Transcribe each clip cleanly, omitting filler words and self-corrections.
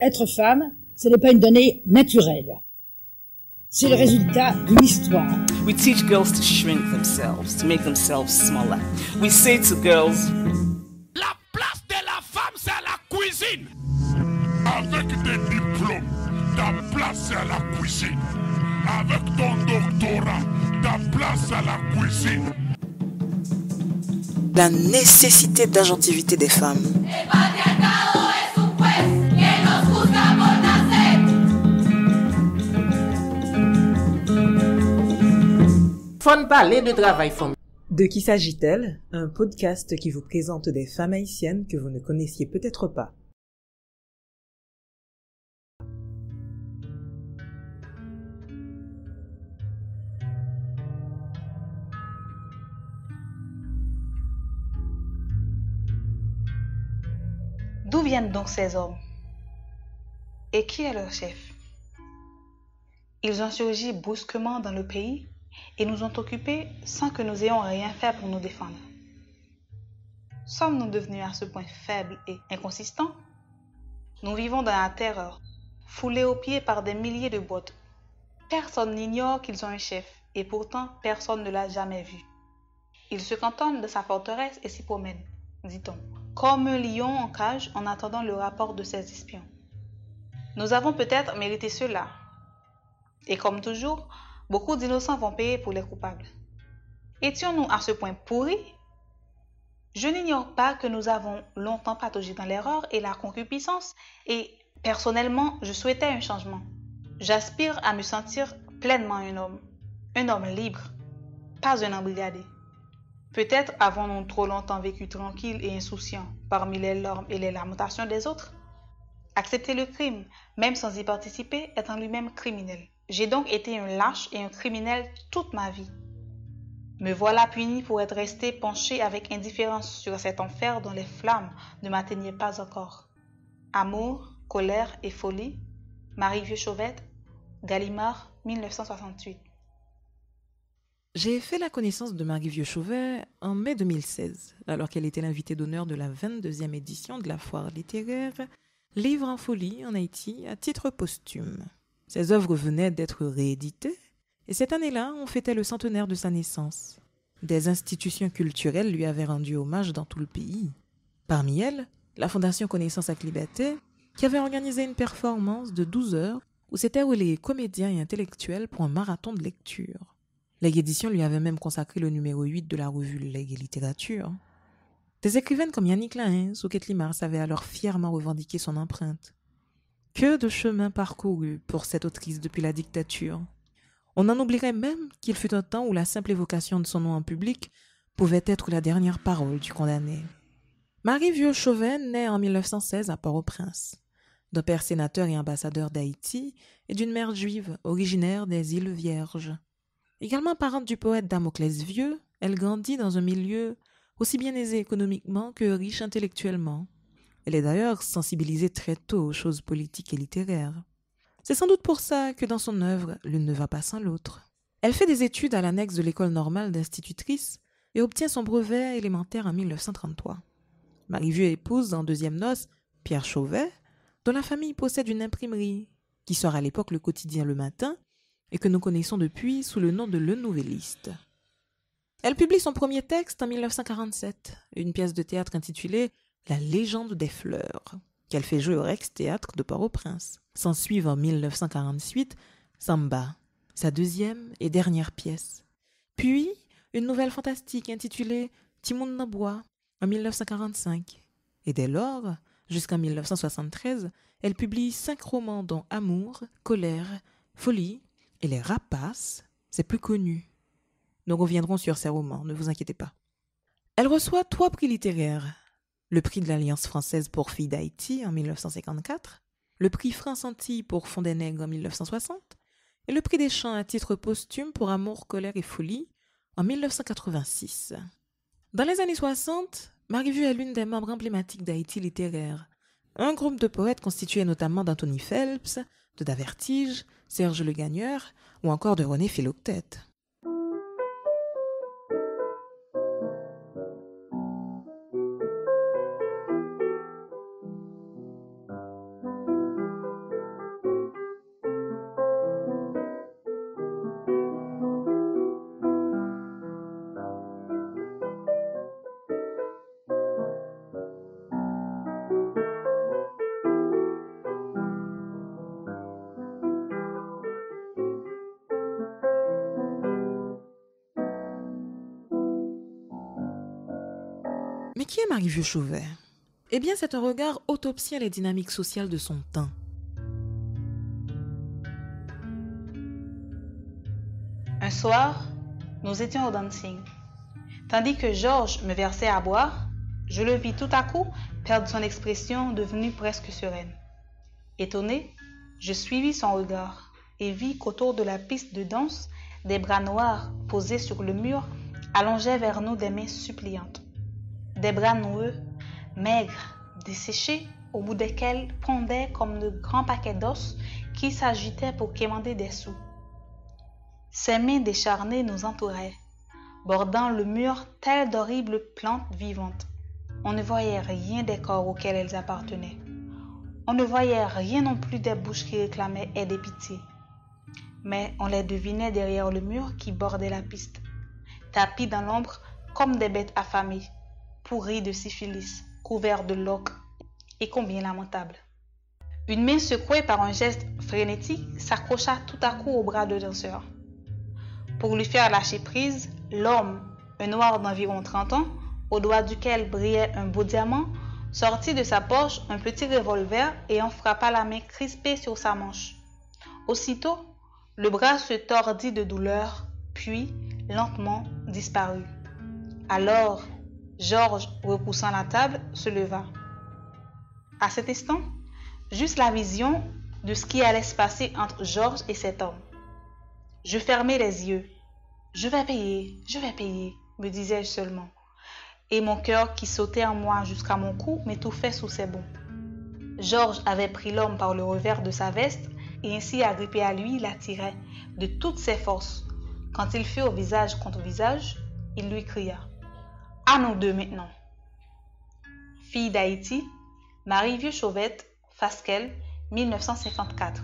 Être femme, ce n'est pas une donnée naturelle. C'est le résultat d'une histoire. We teach girls to shrink themselves, to make themselves smaller. We say to girls, la place de la femme, c'est à la cuisine. Avec des diplômes, ta place c'est à la cuisine. Avec ton doctorat, ta place à la cuisine. La nécessité d'agentivité des femmes. Faut parler de travail femme. De qui s'agit-elle? Un podcast qui vous présente des femmes haïtiennes que vous ne connaissiez peut-être pas. D'où viennent donc ces hommes? Et qui est leur chef? Ils ont surgi brusquement dans le pays et nous ont occupés sans que nous ayons rien fait pour nous défendre. Sommes-nous devenus à ce point faibles et inconsistants? Nous vivons dans la terreur, foulés aux pieds par des milliers de bottes. Personne n'ignore qu'ils ont un chef et pourtant personne ne l'a jamais vu. Il se cantonne de sa forteresse et s'y promène, dit-on, comme un lion en cage en attendant le rapport de ses espions. Nous avons peut-être mérité cela. Et comme toujours, beaucoup d'innocents vont payer pour les coupables. Étions-nous à ce point pourris? Je n'ignore pas que nous avons longtemps pataugé dans l'erreur et la concupiscence et, personnellement, je souhaitais un changement. J'aspire à me sentir pleinement un homme libre, pas un embrigadé. Peut-être avons-nous trop longtemps vécu tranquilles et insouciants parmi les larmes et les lamentations des autres. Accepter le crime, même sans y participer, est en lui-même criminel. J'ai donc été un lâche et un criminel toute ma vie. Me voilà puni pour être resté penché avec indifférence sur cet enfer dont les flammes ne m'atteignaient pas encore. Amour, colère et folie, Marie Vieux-Chauvette, Gallimard, 1968. J'ai fait la connaissance de Marie Vieux-Chauvet en mai 2016, alors qu'elle était l'invitée d'honneur de la 22e édition de la foire littéraire Livre en folie en Haïti à titre posthume. Ses œuvres venaient d'être rééditées et cette année-là, on fêtait le centenaire de sa naissance. Des institutions culturelles lui avaient rendu hommage dans tout le pays. Parmi elles, la Fondation Connaissance avec Liberté, qui avait organisé une performance de 12 heures où s'étaient relayés comédiens et intellectuels pour un marathon de lecture. Legs Éditions lui avait même consacré le numéro 8 de la revue Legs et Littérature. Des écrivaines comme Yannick Lahens ou Kathleen Mars avaient alors fièrement revendiqué son empreinte. Que de chemin parcouru pour cette autrice depuis la dictature. On en oublierait même qu'il fut un temps où la simple évocation de son nom en public pouvait être la dernière parole du condamné. Marie Vieux-Chauvet naît en 1916 à Port-au-Prince, d'un père sénateur et ambassadeur d'Haïti et d'une mère juive originaire des îles Vierges. Également parente du poète Damoclès Vieux, elle grandit dans un milieu aussi bien aisé économiquement que riche intellectuellement. Elle est d'ailleurs sensibilisée très tôt aux choses politiques et littéraires. C'est sans doute pour ça que dans son œuvre, l'une ne va pas sans l'autre. Elle fait des études à l'annexe de l'école normale d'institutrice et obtient son brevet élémentaire en 1933. Marie Vieux épouse en deuxième noces Pierre Chauvet, dont la famille possède une imprimerie, qui sort à l'époque le quotidien Le Matin et que nous connaissons depuis sous le nom de Le Nouvelliste. Elle publie son premier texte en 1947, une pièce de théâtre intitulée La légende des fleurs, qu'elle fait jouer au Rex-Théâtre de Port-au-Prince. S'ensuivent en 1948 Samba, sa deuxième et dernière pièce. Puis, une nouvelle fantastique intitulée Timoun nan bois en 1945. Et dès lors, jusqu'en 1973, elle publie 5 romans dont Amour, Colère, Folie et Les Rapaces, ses plus connus. Nous reviendrons sur ces romans, ne vous inquiétez pas. Elle reçoit 3 prix littéraires. Le prix de l'Alliance française pour filles d'Haïti en 1954, le prix France-Antilles pour Fond des Nègres en 1960 et le prix des chants à titre posthume pour Amour, Colère et Folie en 1986. Dans les années 60, Marie Vieux est l'une des membres emblématiques d'Haïti littéraire, un groupe de poètes constitué notamment d'Anthony Phelps, de Davertige, Serge Le Gagneur ou encore de René Philoctète. Mais qui est Marie-Vieux Chauvet? Eh bien, c'est un regard autopsiant les dynamiques sociales de son temps. Un soir, nous étions au dancing. Tandis que Georges me versait à boire, je le vis tout à coup perdre son expression devenue presque sereine. Étonné, je suivis son regard et vis qu'autour de la piste de danse, des bras noirs posés sur le mur allongeaient vers nous des mains suppliantes. Des bras noueux, maigres, desséchés, au bout desquels pendaient comme de grands paquets d'os qui s'agitaient pour quémander des sous. Ces mains décharnées nous entouraient, bordant le mur telles d'horribles plantes vivantes. On ne voyait rien des corps auxquels elles appartenaient. On ne voyait rien non plus des bouches qui réclamaient aide et pitié. Mais on les devinait derrière le mur qui bordait la piste, tapis dans l'ombre comme des bêtes affamées, pourries de syphilis, couverts de loques, et combien lamentable. Une main secouée par un geste frénétique s'accrocha tout à coup au bras de danseur. Pour lui faire lâcher prise, l'homme, un noir d'environ 30 ans, au doigt duquel brillait un beau diamant, sortit de sa poche un petit revolver et en frappa la main crispée sur sa manche. Aussitôt, le bras se tordit de douleur, puis, lentement, disparut. Alors, Georges, repoussant la table, se leva. À cet instant, j'eus la vision de ce qui allait se passer entre Georges et cet homme. Je fermai les yeux. « Je vais payer, me disais-je seulement. Et mon cœur qui sautait en moi jusqu'à mon cou m'étouffait sous ses bonds. Georges avait pris l'homme par le revers de sa veste et ainsi agrippé à lui l'attirait de toutes ses forces. Quand il fut au visage contre visage, il lui cria « À nous deux maintenant !» Fille d'Haïti, Marie-Vieux Chauvet, Fasquelle, 1954.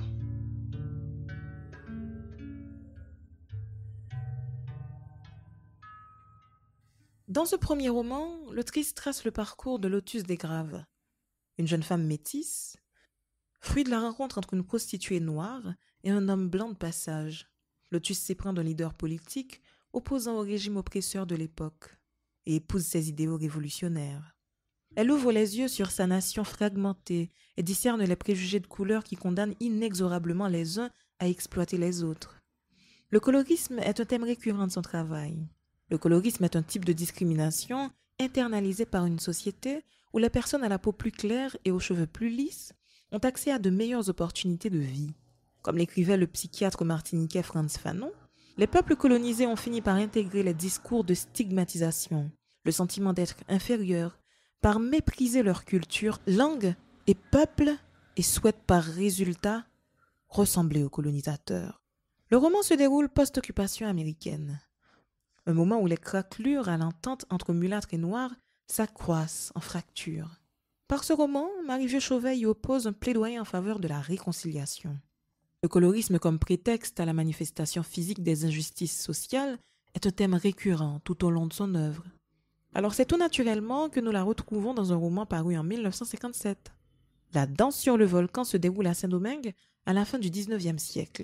Dans ce premier roman, l'autrice trace le parcours de Lotus Desgraves, une jeune femme métisse, fruit de la rencontre entre une prostituée noire et un homme blanc de passage. Lotus s'éprend d'un leader politique opposant au régime oppresseur de l'époque et épouse ses idéaux révolutionnaires. Elle ouvre les yeux sur sa nation fragmentée et discerne les préjugés de couleur qui condamnent inexorablement les uns à exploiter les autres. Le colorisme est un thème récurrent de son travail. Le colorisme est un type de discrimination internalisé par une société où les personnes à la peau plus claire et aux cheveux plus lisses ont accès à de meilleures opportunités de vie. Comme l'écrivait le psychiatre martiniquais Frantz Fanon, les peuples colonisés ont fini par intégrer les discours de stigmatisation, le sentiment d'être inférieur, par mépriser leur culture, langue et peuple et souhaitent par résultat ressembler aux colonisateurs. Le roman se déroule post-occupation américaine, un moment où les craquelures à l'entente entre mulâtres et noirs s'accroissent en fractures. Par ce roman, Marie-Vieux Chauvet y oppose un plaidoyer en faveur de la réconciliation. Le colorisme comme prétexte à la manifestation physique des injustices sociales est un thème récurrent tout au long de son œuvre. Alors c'est tout naturellement que nous la retrouvons dans un roman paru en 1957. La danse sur le volcan se déroule à Saint-Domingue à la fin du XIXe siècle.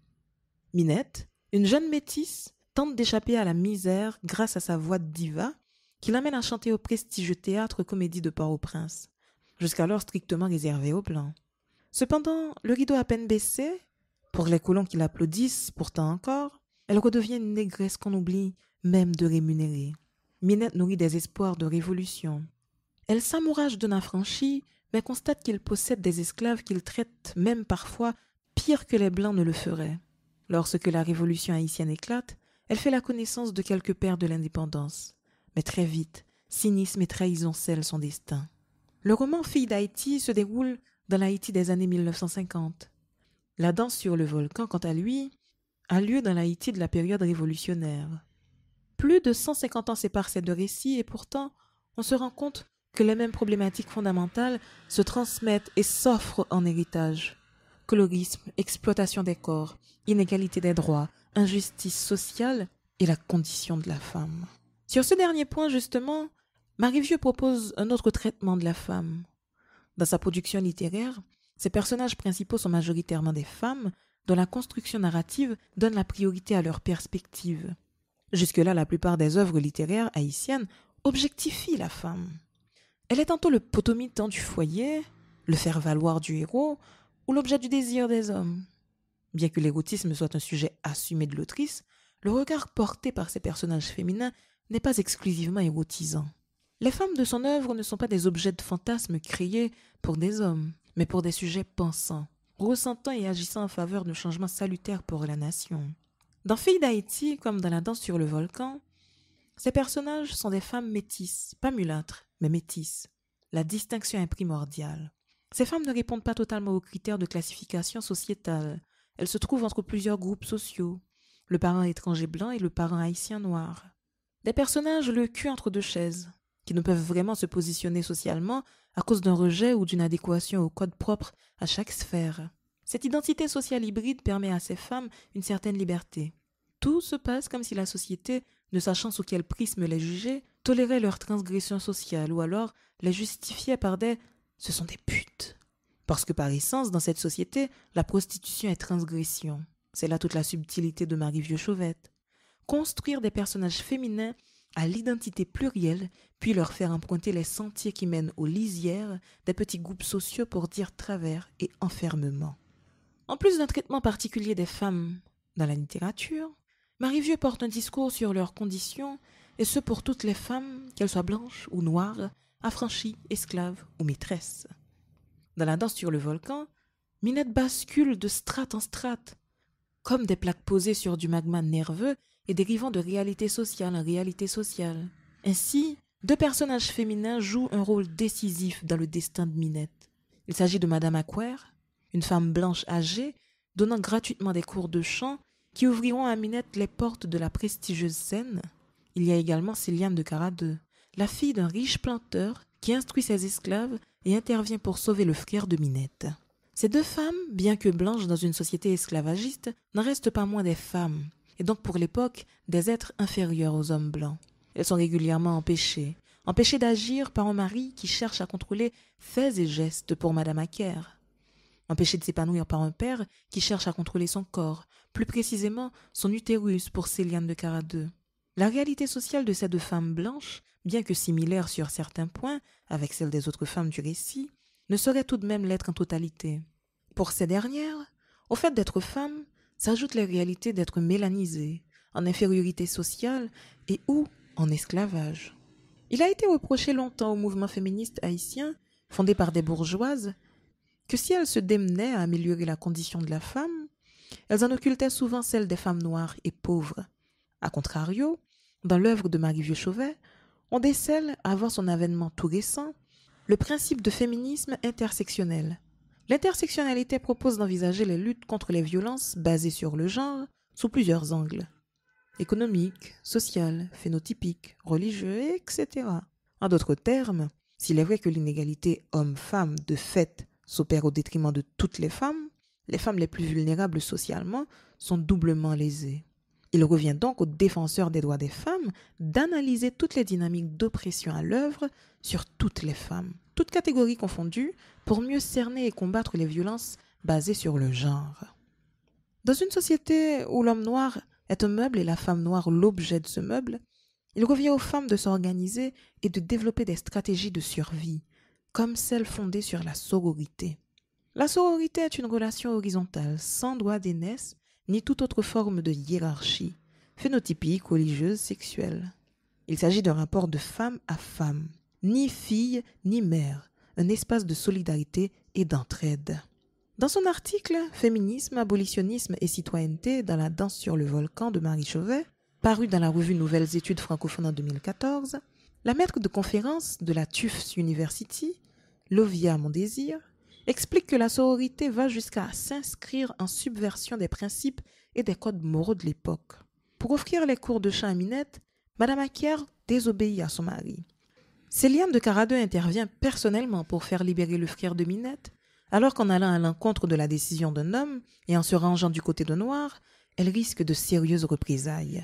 Minette, une jeune métisse, tente d'échapper à la misère grâce à sa voix de diva qui l'amène à chanter au prestigieux théâtre Comédie de Port-au-Prince, jusqu'alors strictement réservé aux Blancs. Cependant, le rideau à peine baissé, pour les colons qui l'applaudissent pourtant encore, elle redevient une négresse qu'on oublie même de rémunérer. Minette nourrit des espoirs de révolution. Elle s'amourage d'un affranchi, mais constate qu'il possède des esclaves qu'il traite même parfois pire que les Blancs ne le feraient. Lorsque la révolution haïtienne éclate, elle fait la connaissance de quelques pères de l'indépendance. Mais très vite, cynisme et trahison scellent son destin. Le roman Fille d'Haïti se déroule dans l'Haïti des années 1950. La danse sur le volcan, quant à lui, a lieu dans l'Haïti de la période révolutionnaire. Plus de 150 ans séparent ces deux récits et pourtant, on se rend compte que les mêmes problématiques fondamentales se transmettent et s'offrent en héritage. Colorisme, exploitation des corps, inégalité des droits, injustice sociale et la condition de la femme. Sur ce dernier point, justement, Marie-Vieux propose un autre traitement de la femme. Dans sa production littéraire, ses personnages principaux sont majoritairement des femmes dont la construction narrative donne la priorité à leur perspective. Jusque-là, la plupart des œuvres littéraires haïtiennes objectifie la femme. Elle est tantôt le potomitan du foyer, le faire-valoir du héros ou l'objet du désir des hommes. Bien que l'érotisme soit un sujet assumé de l'autrice, le regard porté par ces personnages féminins n'est pas exclusivement érotisant. Les femmes de son œuvre ne sont pas des objets de fantasme créés pour des hommes, mais pour des sujets pensants, ressentant et agissant en faveur de changements salutaires pour la nation. Dans Filles d'Haïti, comme dans La Danse sur le volcan, ces personnages sont des femmes métisses, pas mulâtres, mais métisses. La distinction est primordiale. Ces femmes ne répondent pas totalement aux critères de classification sociétale. Elles se trouvent entre plusieurs groupes sociaux, le parent étranger blanc et le parent haïtien noir. Des personnages le cul entre deux chaises, qui ne peuvent vraiment se positionner socialement à cause d'un rejet ou d'une adéquation au code propre à chaque sphère. Cette identité sociale hybride permet à ces femmes une certaine liberté. Tout se passe comme si la société, ne sachant sous quel prisme les juger, tolérait leurs transgressions sociales ou alors les justifiait par des « ce sont des putes ». Parce que par essence, dans cette société, la prostitution est transgression. C'est là toute la subtilité de Marie Vieux-Chauvette. Construire des personnages féminins à l'identité plurielle, puis leur faire emprunter les sentiers qui mènent aux lisières des petits groupes sociaux pour dire travers et enfermement. En plus d'un traitement particulier des femmes dans la littérature, Marie Vieux porte un discours sur leurs conditions, et ce pour toutes les femmes, qu'elles soient blanches ou noires, affranchies, esclaves ou maîtresses. Dans La Danse sur le volcan, Minette bascule de strate en strate, comme des plaques posées sur du magma nerveux et dérivant de réalité sociale en réalité sociale. Ainsi, deux personnages féminins jouent un rôle décisif dans le destin de Minette. Il s'agit de Madame Acquaire, une femme blanche âgée, donnant gratuitement des cours de chant qui ouvriront à Minette les portes de la prestigieuse scène. Il y a également Céliane de Caradeux, la fille d'un riche planteur qui instruit ses esclaves et intervient pour sauver le frère de Minette. Ces deux femmes, bien que blanches dans une société esclavagiste, n'en restent pas moins des femmes, et donc pour l'époque des êtres inférieurs aux hommes blancs. Elles sont régulièrement empêchées d'agir par un mari qui cherche à contrôler faits et gestes pour Madame Acquaire, empêchées de s'épanouir par un père qui cherche à contrôler son corps, plus précisément son utérus pour Céliane de Caradeux. La réalité sociale de ces deux femmes blanches, bien que similaire sur certains points avec celle des autres femmes du récit, ne saurait tout de même l'être en totalité. Pour ces dernières, au fait d'être femmes, s'ajoutent les réalités d'être mélanisées, en infériorité sociale et ou en esclavage. Il a été reproché longtemps au mouvement féministe haïtien, fondé par des bourgeoises, que si elles se démenaient à améliorer la condition de la femme, elles en occultaient souvent celle des femmes noires et pauvres. A contrario, dans l'œuvre de Marie Vieux-Chauvet, on décèle, avant son avènement tout récent, le principe de féminisme intersectionnel. L'intersectionnalité propose d'envisager les luttes contre les violences basées sur le genre sous plusieurs angles. Économique, social, phénotypique, religieux, etc. En d'autres termes, s'il est vrai que l'inégalité homme-femme de fait s'opère au détriment de toutes les femmes les plus vulnérables socialement sont doublement lésées. Il revient donc aux défenseurs des droits des femmes d'analyser toutes les dynamiques d'oppression à l'œuvre sur toutes les femmes, toutes catégories confondues, pour mieux cerner et combattre les violences basées sur le genre. Dans une société où l'homme noir est un meuble et la femme noire l'objet de ce meuble, il revient aux femmes de s'organiser et de développer des stratégies de survie, comme celles fondées sur la sororité. La sororité est une relation horizontale, sans droit d'aînesse, ni toute autre forme de hiérarchie, phénotypique, religieuse, sexuelle. Il s'agit d'un rapport de femme à femme, ni fille ni mère, un espace de solidarité et d'entraide. Dans son article « Féminisme, abolitionnisme et citoyenneté dans la danse sur le volcan » de Marie Chauvet, paru dans la revue Nouvelles Études francophones en 2014, la maître de conférence de la Tufts University, Lovia Mondésir, explique que la sororité va jusqu'à s'inscrire en subversion des principes et des codes moraux de l'époque. Pour offrir les cours de chant à Minette, Madame Acquaire désobéit à son mari. Céliane de Caradeux intervient personnellement pour faire libérer le frère de Minette, alors qu'en allant à l'encontre de la décision d'un homme et en se rangeant du côté de Noir, elle risque de sérieuses représailles.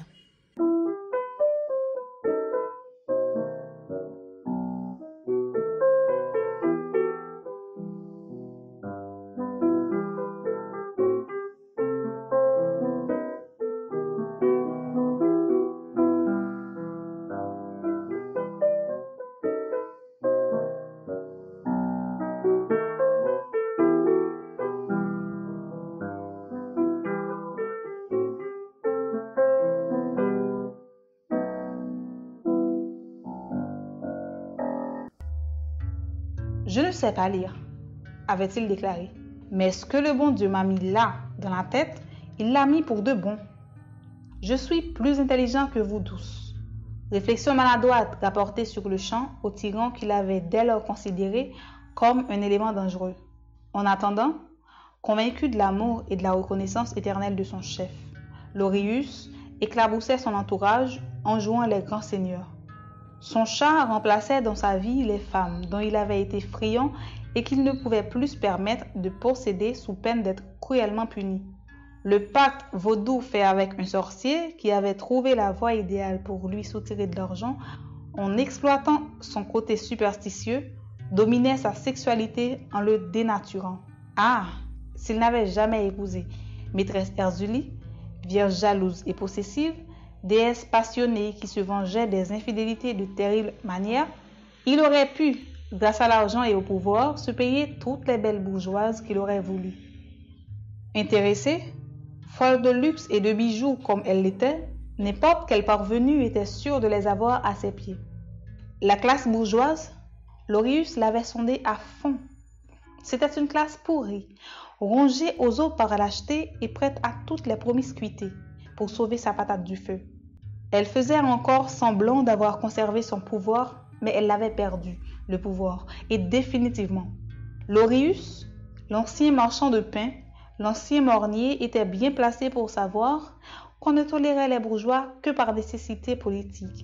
Je ne sais pas lire, avait-il déclaré. Mais ce que le bon Dieu m'a mis là, dans la tête, il l'a mis pour de bon. Je suis plus intelligent que vous tous. Réflexion maladroite rapportée sur le champ au tyran qu'il avait dès lors considéré comme un élément dangereux. En attendant, convaincu de l'amour et de la reconnaissance éternelle de son chef, Lorius éclaboussait son entourage en jouant les grands seigneurs. Son chat remplaçait dans sa vie les femmes dont il avait été friand et qu'il ne pouvait plus se permettre de posséder sous peine d'être cruellement puni. Le pacte vaudou fait avec un sorcier qui avait trouvé la voie idéale pour lui soutirer de l'argent en exploitant son côté superstitieux, dominait sa sexualité en le dénaturant. Ah, s'il n'avait jamais épousé maîtresse Erzulie, vierge jalouse et possessive, déesse passionnée qui se vengeait des infidélités de terribles manières, il aurait pu, grâce à l'argent et au pouvoir, se payer toutes les belles bourgeoises qu'il aurait voulu. Intéressée, folle de luxe et de bijoux comme elle l'était, n'importe quel parvenu était sûr de les avoir à ses pieds. La classe bourgeoise, Lorius l'avait sondée à fond. C'était une classe pourrie, rongée aux os par lâcheté et prête à toutes les promiscuités pour sauver sa patate du feu. Elle faisait encore semblant d'avoir conservé son pouvoir, mais elle l'avait perdu, le pouvoir, et définitivement. Lorius, l'ancien marchand de pain, l'ancien mornier, était bien placé pour savoir qu'on ne tolérait les bourgeois que par nécessité politique.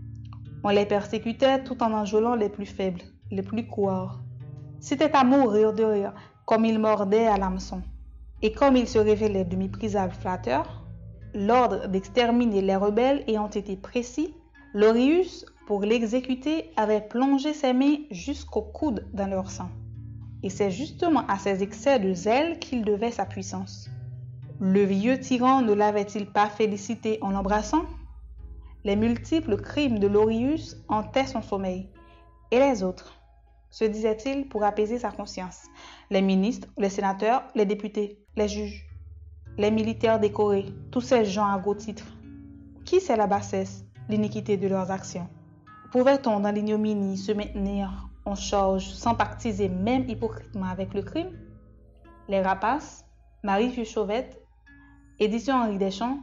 On les persécutait tout en enjôlant les plus faibles, les plus couards. C'était à mourir de rire, comme il mordait à l'hameçon. Et comme il se révélait de méprisables flatteurs, l'ordre d'exterminer les rebelles ayant été précis, Lorius, pour l'exécuter, avait plongé ses mains jusqu'au coude dans leur sang. Et c'est justement à ces excès de zèle qu'il devait sa puissance. Le vieux tyran ne l'avait-il pas félicité en l'embrassant? Les multiples crimes de Lorius hantaient son sommeil. Et les autres, se disait-il pour apaiser sa conscience. Les ministres, les sénateurs, les députés, les juges, les militaires décorés, tous ces gens à gros titres. Qui sait la bassesse, l'iniquité de leurs actions? Pouvait-on dans l'ignominie se maintenir en charge sans pactiser même hypocritement avec le crime? Les Rapaces, Marie Vieux Chauvette, édition Henri Deschamps,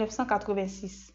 1986.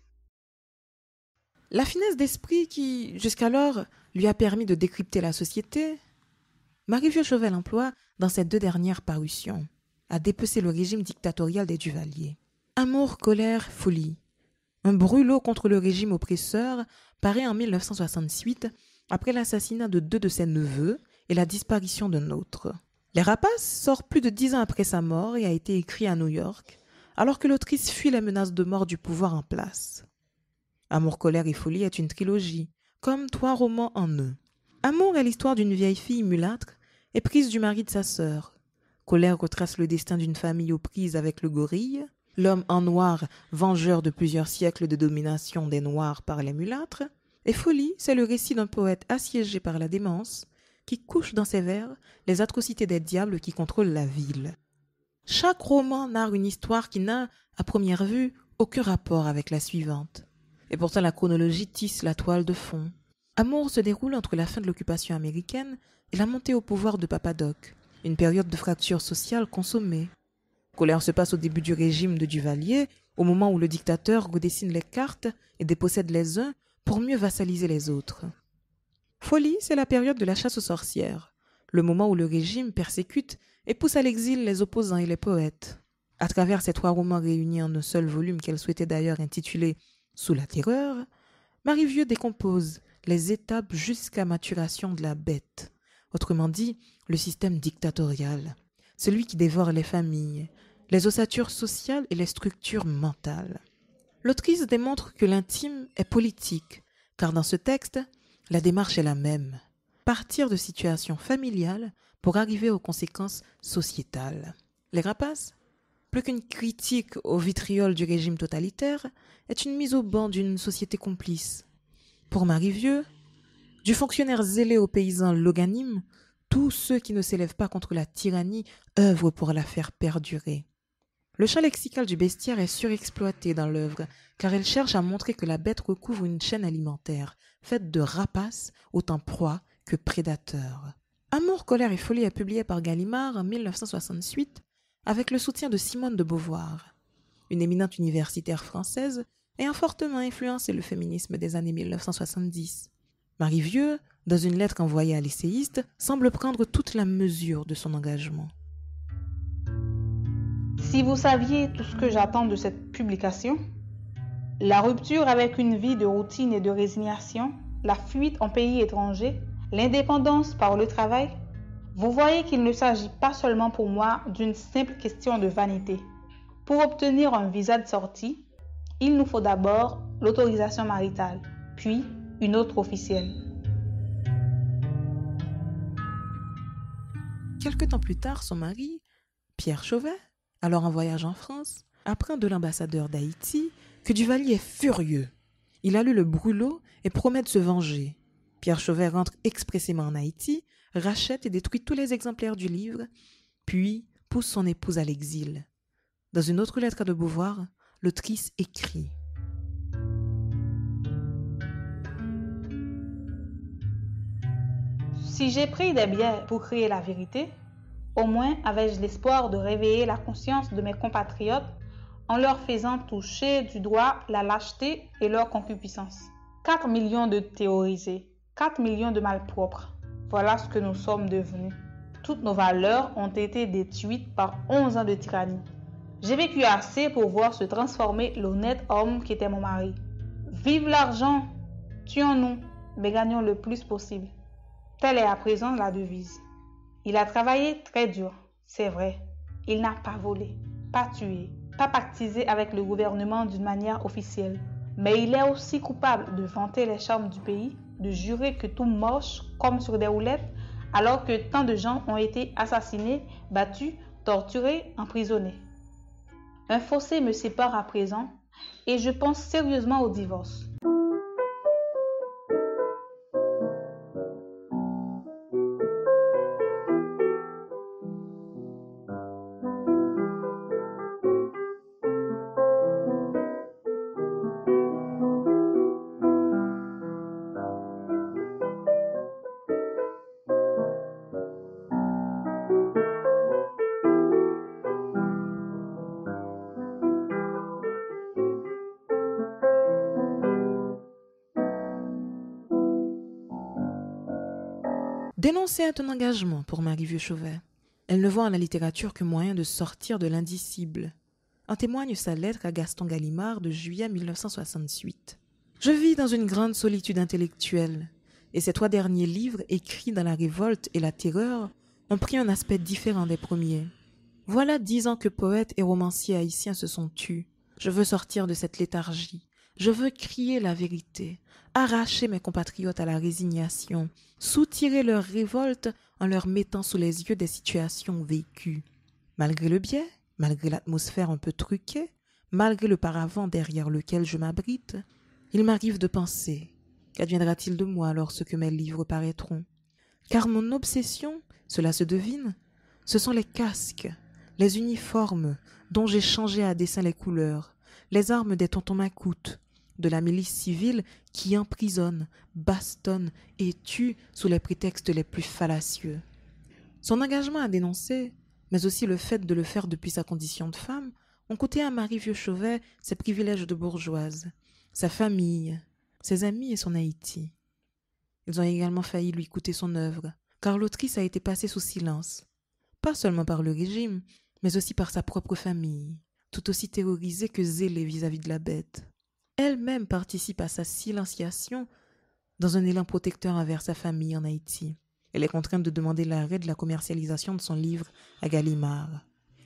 La finesse d'esprit qui, jusqu'alors, lui a permis de décrypter la société, Marie-Vieux Chauvet l'emploie dans ses 2 dernières parutions, à dépecer le régime dictatorial des Duvalier. Amour, colère, folie. Un brûlot contre le régime oppresseur paraît en 1968 après l'assassinat de 2 de ses neveux et la disparition d'un autre. Les Rapaces sort plus de 10 ans après sa mort et a été écrit à New York, alors que l'autrice fuit les menaces de mort du pouvoir en place. Amour, colère et folie est une trilogie, comme 3 romans en un. Amour est l'histoire d'une vieille fille mulâtre, éprise du mari de sa sœur. Colère retrace le destin d'une famille aux prises avec le gorille. L'homme en noir, vengeur de plusieurs siècles de domination des Noirs par les mulâtres. Et folie, c'est le récit d'un poète assiégé par la démence, qui couche dans ses vers les atrocités des diables qui contrôlent la ville. Chaque roman narre une histoire qui n'a, à première vue, aucun rapport avec la suivante. Et pourtant la chronologie tisse la toile de fond. Amour se déroule entre la fin de l'occupation américaine et la montée au pouvoir de Papadoc, une période de fracture sociale consommée. Colère se passe au début du régime de Duvalier, au moment où le dictateur redessine les cartes et dépossède les uns pour mieux vassaliser les autres. Folie, c'est la période de la chasse aux sorcières, le moment où le régime persécute et pousse à l'exil les opposants et les poètes. À travers ces 3 romans réunis en un seul volume qu'elle souhaitait d'ailleurs intituler « Sous la terreur », Marie-Vieux décompose les étapes jusqu'à maturation de la bête, autrement dit le système dictatorial, celui qui dévore les familles, les ossatures sociales et les structures mentales. L'autrice démontre que l'intime est politique, car dans ce texte, la démarche est la même, partir de situations familiales pour arriver aux conséquences sociétales. Les Rapaces, plus qu'une critique au vitriol du régime totalitaire, est une mise au ban d'une société complice. Pour Marie-Vieux, du fonctionnaire zélé aux paysans loganimes, tous ceux qui ne s'élèvent pas contre la tyrannie œuvrent pour la faire perdurer. Le champ lexical du bestiaire est surexploité dans l'œuvre, car elle cherche à montrer que la bête recouvre une chaîne alimentaire, faite de rapaces autant proies que prédateurs. Amour, colère et folie est publié par Gallimard en 1968 avec le soutien de Simone de Beauvoir, une éminente universitaire française ayant fortement influencé le féminisme des années 1970. Marie Vieux, dans une lettre envoyée à l'essayiste, semble prendre toute la mesure de son engagement. Si vous saviez tout ce que j'attends de cette publication, la rupture avec une vie de routine et de résignation, la fuite en pays étranger, l'indépendance par le travail, vous voyez qu'il ne s'agit pas seulement pour moi d'une simple question de vanité. Pour obtenir un visa de sortie, il nous faut d'abord l'autorisation maritale, puis une autre officielle. Quelque temps plus tard, son mari, Pierre Chauvet, alors en voyage en France, apprend de l'ambassadeur d'Haïti que Duvalier est furieux. Il a lu le brûlot et promet de se venger. Pierre Chauvet rentre expressément en Haïti, rachète et détruit tous les exemplaires du livre, puis pousse son épouse à l'exil. Dans une autre lettre à de Beauvoir, l'autrice écrit « Si j'ai pris des biais pour créer la vérité, au moins avais-je l'espoir de réveiller la conscience de mes compatriotes en leur faisant toucher du doigt la lâcheté et leur concupiscence. 4 millions de théorisés, 4 millions de malpropres. Voilà ce que nous sommes devenus. Toutes nos valeurs ont été détruites par 11 ans de tyrannie. J'ai vécu assez pour voir se transformer l'honnête homme qui était mon mari. Vive l'argent, tuons-nous, mais gagnons le plus possible. Telle est à présent la devise. Il a travaillé très dur, c'est vrai. Il n'a pas volé, pas tué, pas pactisé avec le gouvernement d'une manière officielle. Mais il est aussi coupable de vanter les charmes du pays, de jurer que tout marche comme sur des roulettes, alors que tant de gens ont été assassinés, battus, torturés, emprisonnés. Un fossé me sépare à présent et je pense sérieusement au divorce. Dénoncer est un engagement pour Marie Vieux Chauvet. Elle ne voit en la littérature que moyen de sortir de l'indicible. En témoigne sa lettre à Gaston Gallimard de juillet 1968. « Je vis dans une grande solitude intellectuelle, et ces 3 derniers livres, écrits dans la révolte et la terreur, ont pris un aspect différent des premiers. Voilà 10 ans que poètes et romanciers haïtiens se sont tus. Je veux sortir de cette léthargie. Je veux crier la vérité, arracher mes compatriotes à la résignation, soutirer leur révolte en leur mettant sous les yeux des situations vécues. Malgré le biais, malgré l'atmosphère un peu truquée, malgré le paravent derrière lequel je m'abrite, il m'arrive de penser, qu'adviendra-t-il de moi lorsque mes livres paraîtront? Car mon obsession, cela se devine, ce sont les casques, les uniformes dont j'ai changé à dessein les couleurs, les armes des tontons macoutes, de la milice civile qui emprisonne, bastonne et tue sous les prétextes les plus fallacieux. Son engagement à dénoncer, mais aussi le fait de le faire depuis sa condition de femme, ont coûté à Marie Vieux Chauvet ses privilèges de bourgeoise, sa famille, ses amis et son Haïti. Ils ont également failli lui coûter son œuvre, car l'autrice a été passée sous silence, pas seulement par le régime, mais aussi par sa propre famille, tout aussi terrorisée que zélée vis-à-vis de la bête. Elle-même participe à sa silenciation dans un élan protecteur envers sa famille en Haïti. Elle est contrainte de demander l'arrêt de la commercialisation de son livre à Gallimard.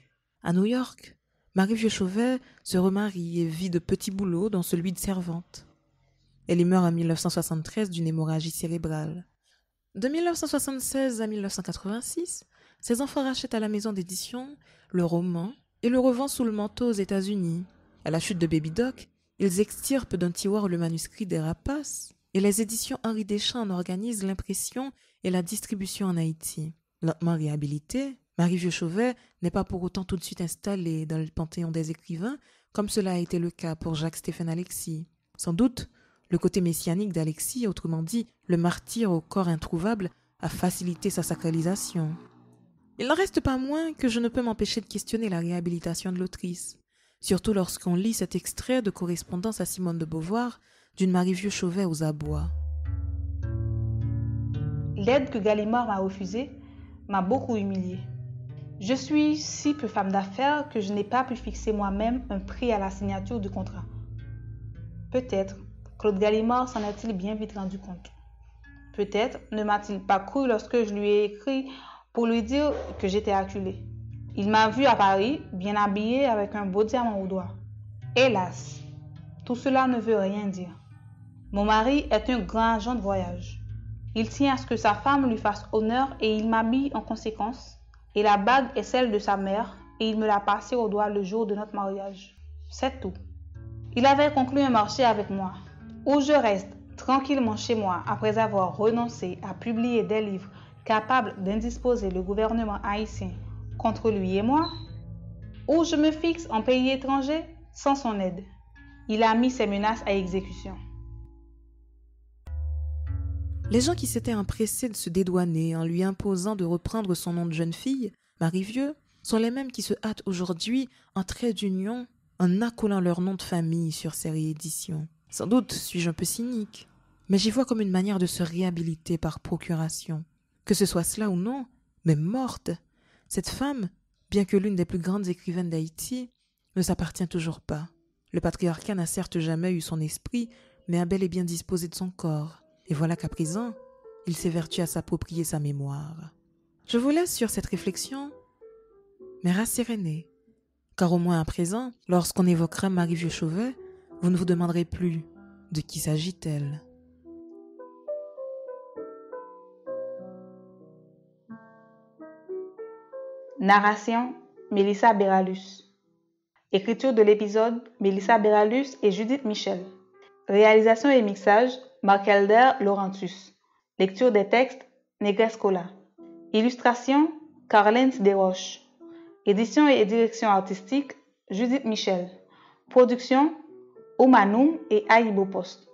À New York, Marie Vieux Chauvet se remarie et vit de petits boulots dont celui de servante. Elle y meurt en 1973 d'une hémorragie cérébrale. De 1976 à 1986, ses enfants rachètent à la maison d'édition le roman et le revendent sous le manteau aux États-Unis. À la chute de Baby Doc, ils extirpent d'un tiroir le manuscrit des Rapaces et les éditions Henri Deschamps en organisent l'impression et la distribution en Haïti. Lentement réhabilitée, Marie Vieux Chauvet n'est pas pour autant tout de suite installée dans le panthéon des écrivains, comme cela a été le cas pour Jacques-Stéphane Alexis. Sans doute, le côté messianique d'Alexis, autrement dit le martyr au corps introuvable, à faciliter sa sacralisation. Il n'en reste pas moins que je ne peux m'empêcher de questionner la réhabilitation de l'autrice, surtout lorsqu'on lit cet extrait de correspondance à Simone de Beauvoir d'une Marie-Vieux-Chauvet aux abois. L'aide que Gallimard m'a refusée m'a beaucoup humiliée. Je suis si peu femme d'affaires que je n'ai pas pu fixer moi-même un prix à la signature du contrat. Peut-être Claude Gallimard s'en est-il bien vite rendu compte. Peut-être ne m'a-t-il pas cru lorsque je lui ai écrit pour lui dire que j'étais acculée. Il m'a vue à Paris, bien habillée avec un beau diamant au doigt. Hélas, tout cela ne veut rien dire. Mon mari est un grand agent de voyage. Il tient à ce que sa femme lui fasse honneur et il m'habille en conséquence. Et la bague est celle de sa mère et il me l'a passée au doigt le jour de notre mariage. C'est tout. Il avait conclu un marché avec moi, où je reste tranquillement chez moi après avoir renoncé à publier des livres capables d'indisposer le gouvernement haïtien contre lui et moi, ou je me fixe en pays étranger sans son aide. Il a mis ses menaces à exécution. Les gens qui s'étaient empressés de se dédouaner en lui imposant de reprendre son nom de jeune fille, Marie-Vieux, sont les mêmes qui se hâtent aujourd'hui en trait d'union en accolant leur nom de famille sur ces rééditions. Sans doute suis-je un peu cynique, mais j'y vois comme une manière de se réhabiliter par procuration. Que ce soit cela ou non, mais morte, cette femme, bien que l'une des plus grandes écrivaines d'Haïti, ne s'appartient toujours pas. Le patriarcat n'a certes jamais eu son esprit, mais a bel et bien disposé de son corps. Et voilà qu'à présent, il s'évertue à s'approprier sa mémoire. Je vous laisse sur cette réflexion, mais rassérénée, car au moins à présent, lorsqu'on évoquera Marie-Vieux-Chauvet, vous ne vous demanderez plus de qui s'agit-elle. Narration, Mélissa Béralus. Écriture de l'épisode, Mélissa Béralus et Judith Michel. Réalisation et mixage, Marc Helder Laurentus. Lecture des textes, Negrescola. Illustration, Carlène Desroches. Édition et direction artistique, Judith Michel. Production, Omanoum et Aïbo Post.